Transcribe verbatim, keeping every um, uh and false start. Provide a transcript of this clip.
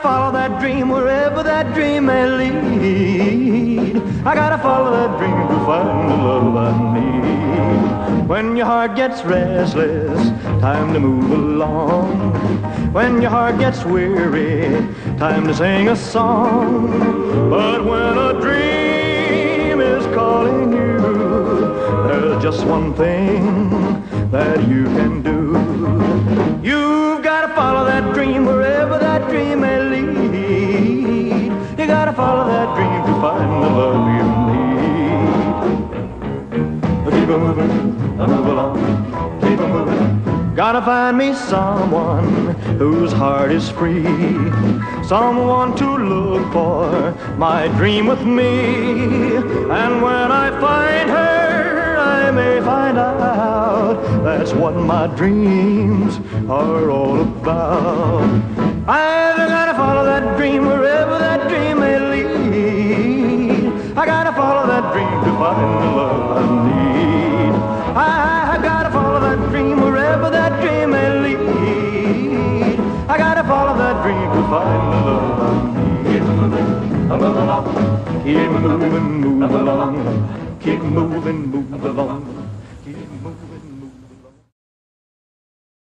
follow that dream wherever that dream may lead. I gotta follow that dream to find the love I need. When your heart gets restless, time to move along. When your heart gets weary, time to sing a song. But when a dream is calling you, there's just one thing that you can do. You've got to follow that dream wherever that dream may lead. You got to follow that dream to find the love you need. Keep it moving, move along, keep it moving. Gotta find me someone whose heart is free, someone to look for my dream with me. And when I find her, I may find out that's what my dreams are all about. I've gotta follow that dream wherever that dream may lead. I gotta follow that dream to find the love I need. I gotta follow that dream wherever that dream may lead. I gotta follow that dream to find the love I need. Keep moving, move along. Keep moving, move along. Keep moving, move along.